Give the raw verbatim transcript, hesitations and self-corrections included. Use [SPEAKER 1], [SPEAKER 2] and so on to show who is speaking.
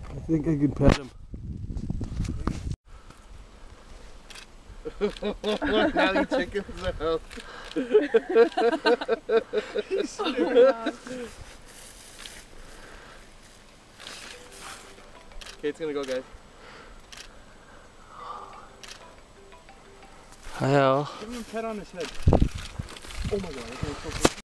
[SPEAKER 1] I think I can pet him.
[SPEAKER 2] Now you chickens out. Kate's gonna go, guys.
[SPEAKER 1] Hi, Al.
[SPEAKER 2] Give him a pet on his head. Oh my god.